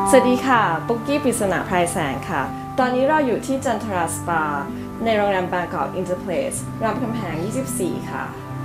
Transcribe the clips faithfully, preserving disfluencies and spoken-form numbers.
สวัสดีค่ะปุ๊กกี้ปริศนาไพรแสงค่ะตอนนี้เราอยู่ที่จันทราสปาในโรงแรมบางกอกอินเตอร์เพลสรามคำแหงยี่สิบสี่ค่ะ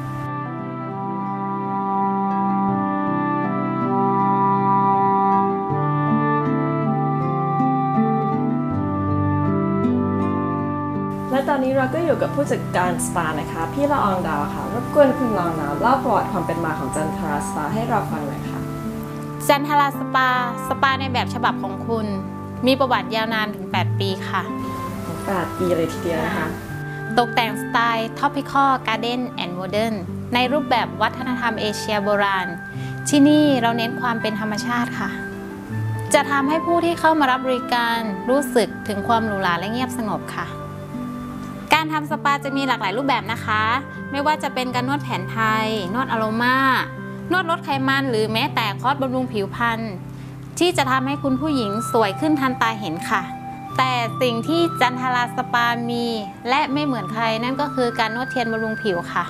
และตอนนี้เราก็อยู่กับผู้จัดการสปานะคะพี่ละอองดาวค่ะรบกวนคุณละอองดาวเล่าประวัติความเป็นมาของจันทราสปาให้เราฟังหน่อยค่ะจันทราสปาสปาในแบบฉบับของคุณมีประวัติยาวนานถึงแปดปีค่ะแปดปีเลยทีเดียวนะคะตกแต่งสไตล์ Tropical Garden and Modern ในรูปแบบวัฒนธรรมเอเชียโบราณที่นี่เราเน้นความเป็นธรรมชาติค่ะจะทำให้ผู้ที่เข้ามารับบริการรู้สึกถึงความหรูหราและเงียบสงบค่ะการทำสปาจะมีหลากหลายรูปแบบนะคะไม่ว่าจะเป็นการนวดแผนไทยนวดอโรมานวดลดไขมันหรือแม้แต่คอร์สบำรุงผิวพรรณที่จะทำให้คุณผู้หญิงสวยขึ้นทันตาเห็นค่ะแต่สิ่งที่จันทราสปามีและไม่เหมือนใครนั่นก็คือการนวดเทียนบำรุงผิวค่ะ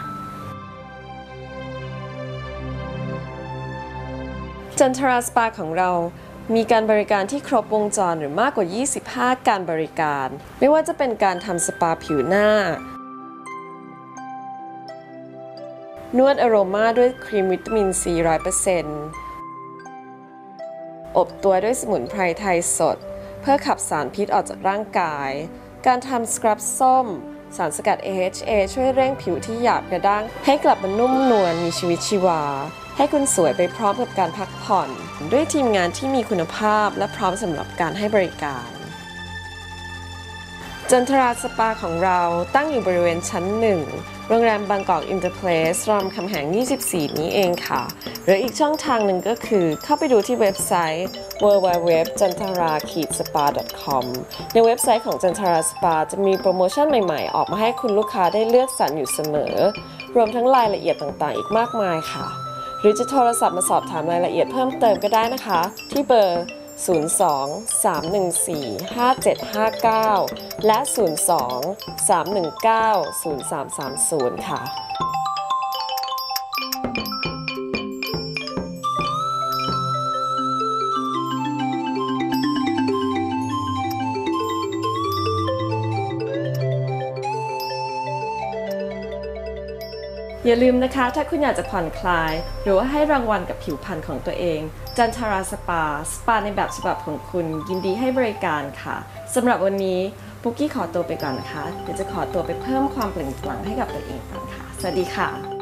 จันทราสปาของเรามีการบริการที่ครบวงจรหรือมากกว่ายี่สิบห้าการบริการไม่ว่าจะเป็นการทำสปาผิวหน้านวดอโรมาด้วยครีมวิตามินซี ร้อยเปอร์เซ็นต์ อบตัวด้วยสมุนไพรไทยสดเพื่อขับสารพิษออกจากร่างกายการทำสครับส้มสารสกัด เอ เอช เอ ช่วยเร่งผิวที่หยาบกระด้างให้กลับมานุ่มนวลมีชีวิตชีวาให้คุณสวยไปพร้อมกับการพักผ่อนด้วยทีมงานที่มีคุณภาพและพร้อมสำหรับการให้บริการจันทราสปาของเราตั้งอยู่บริเวณชั้นหนึ่งโรงแรมบางกอกอินเตอร์เพลสรามคำแหงยี่สิบสี่นี้เองค่ะหรืออีกช่องทางหนึ่งก็คือเข้าไปดูที่เว็บไซต์ ดับเบิลยู ดับเบิลยู ดับเบิลยู ดอท จันทรา สปา ดอท คอม ในเว็บไซต์ของจันทราสปาจะมีโปรโมชั่นใหม่ๆออกมาให้คุณลูกค้าได้เลือกสรรอยู่เสมอรวมทั้งรายละเอียดต่างๆอีกมากมายค่ะหรือจะโทรศัพท์มาสอบถามรายละเอียดเพิ่มเติมก็ได้นะคะที่เบอร์ศูนย์ สอง สาม หนึ่ง สี่ ห้า เจ็ด ห้า เก้าและศูนย์ สอง สาม หนึ่ง เก้า ศูนย์ สาม สาม ศูนย์ค่ะอย่าลืมนะคะถ้าคุณอยากจะผ่อนคลายหรือว่าให้รางวัลกับผิวพรรณของตัวเองจันทราสปาสปาในแบบฉบับของคุณยินดีให้บริการค่ะสำหรับวันนี้ปุ๊กกี้ขอตัวไปก่อนนะคะเดี๋ยวจะขอตัวไปเพิ่มความเปล่งปลั่งให้กับตัวเองก่อนค่ะสวัสดีค่ะ